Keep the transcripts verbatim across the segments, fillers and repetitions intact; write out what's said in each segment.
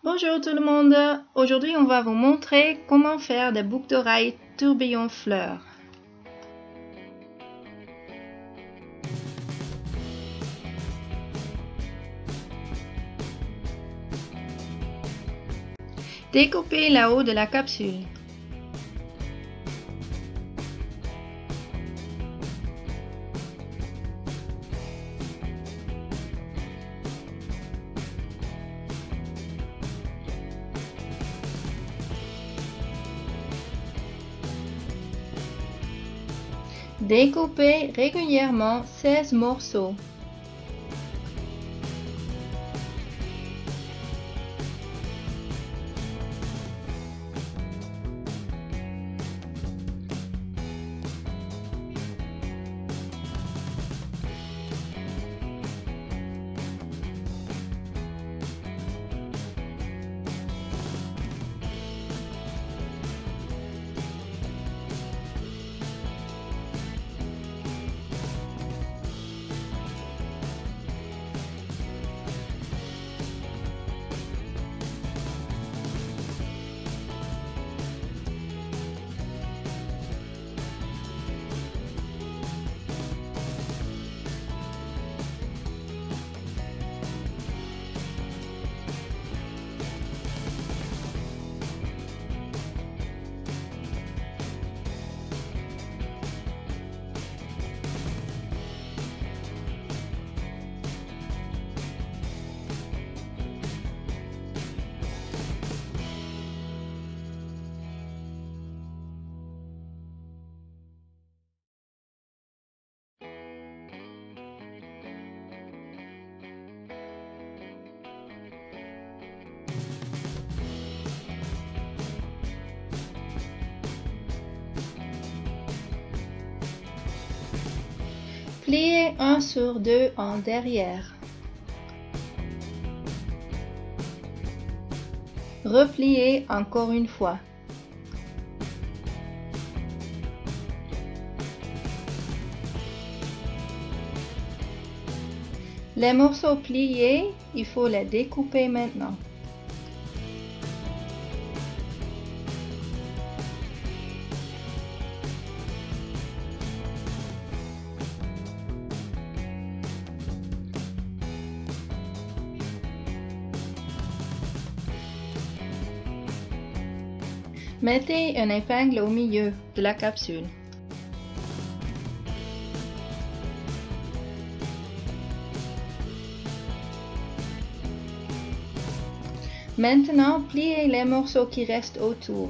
Bonjour tout le monde, aujourd'hui on va vous montrer comment faire des boucles d'oreilles tourbillon fleurs. Découpez la haut de la capsule. Découpez régulièrement seize morceaux. Pliez un sur deux en derrière. Repliez encore une fois. Les morceaux pliés, il faut les découper maintenant. Mettez une épingle au milieu de la capsule. Maintenant, pliez les morceaux qui restent autour.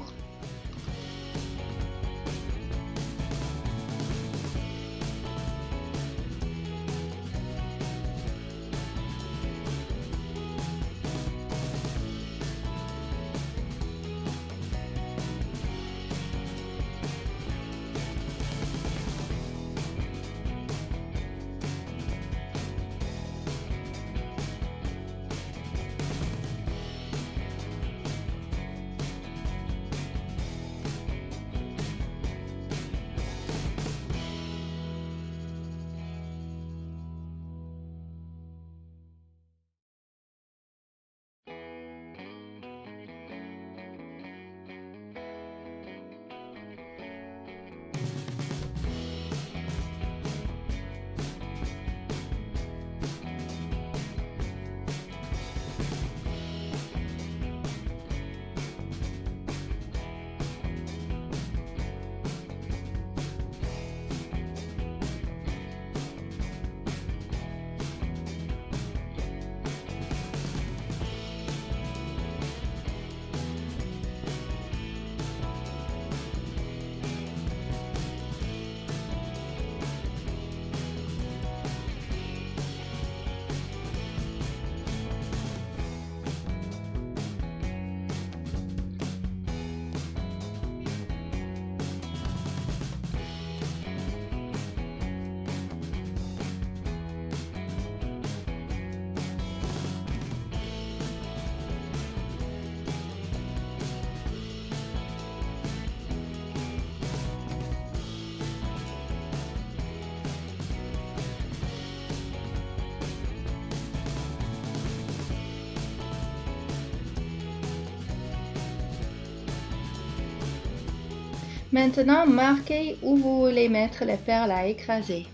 Maintenant, marquez où vous voulez mettre les perles à écraser.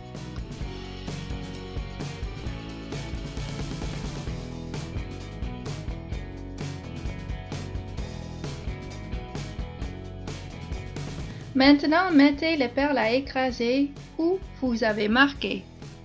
Maintenant, mettez les perles à écraser où vous avez marqué.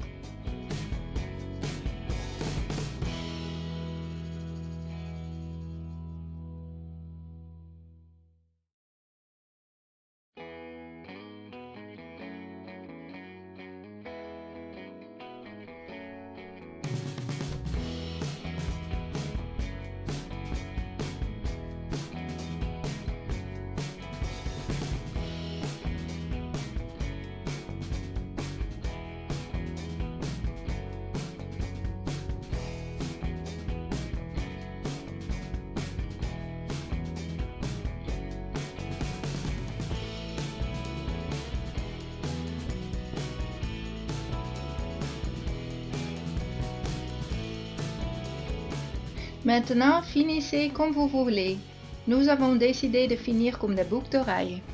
Maintenant, finissez comme vous voulez. Nous avons décidé de finir comme des boucles d'oreilles.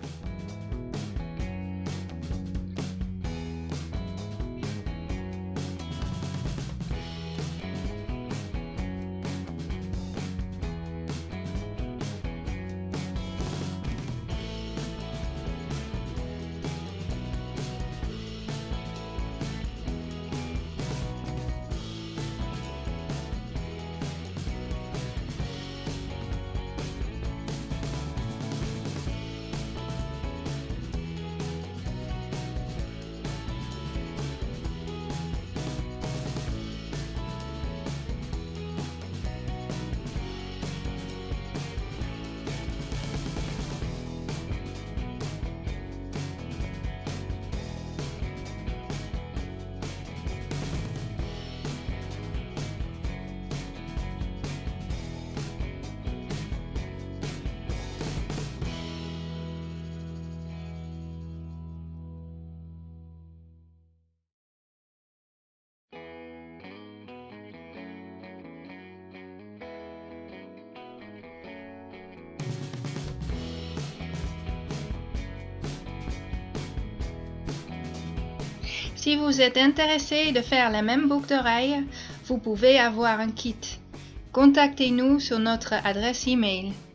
Si vous êtes intéressé de faire les mêmes boucles d'oreilles, vous pouvez avoir un kit. Contactez-nous sur notre adresse email.